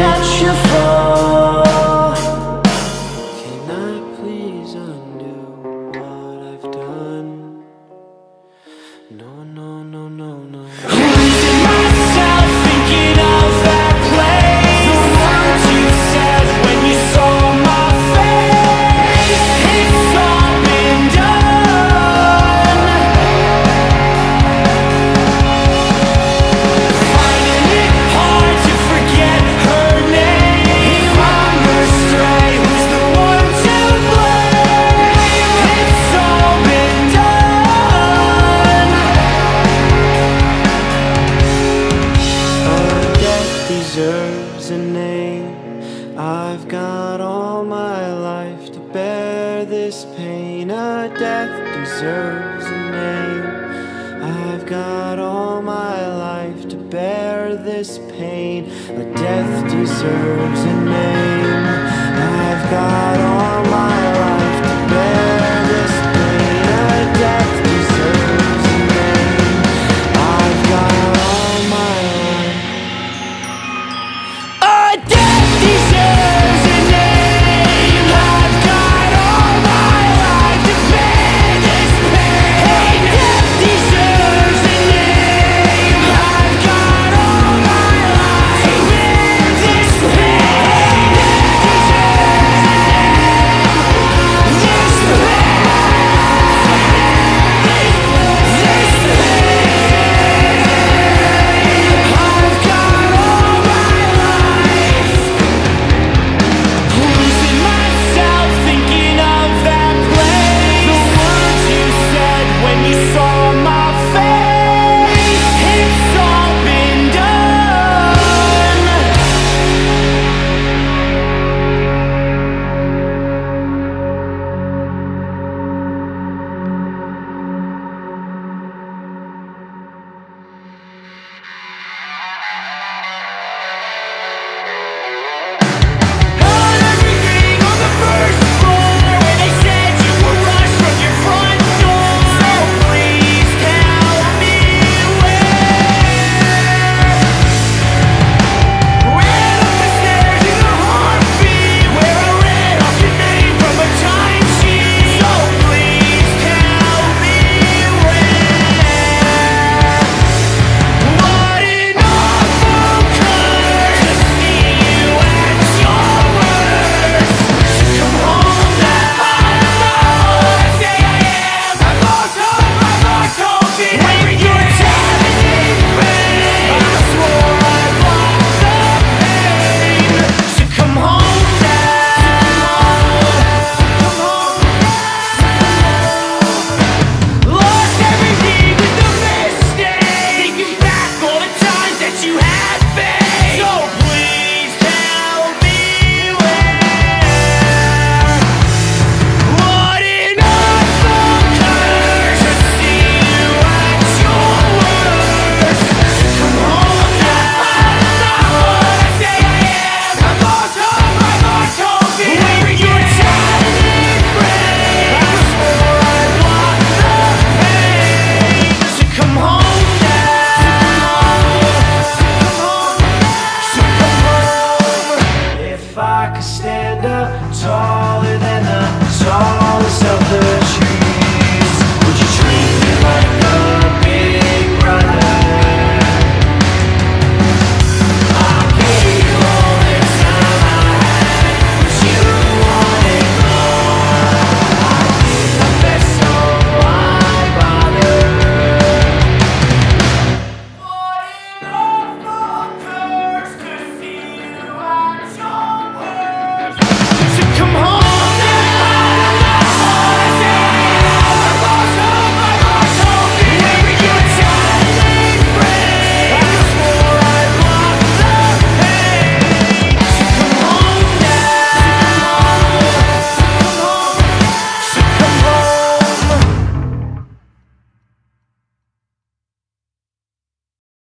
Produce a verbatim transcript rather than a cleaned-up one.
catch you fall. Can I please undo what I've done? No, no, no, no, no. Losing myself thinking of that place, the words you said when you saw my face. It's all been done. Finding it hard to forget her name. Wander astray, who's the one to blame? It's all been done. A death deserves a name. I've got all my life to bear this pain. A death deserves a name. I've got all my life to bear this pain. A death deserves a name. I've got all my life to bear this pain. A death deserves a name. I've got all my life. A death deserves a name. I've got all my life to bear this pain. A death deserves a name. I've got all my life to bear this pain. Death deserves a name. This If I could stand up taller than the tall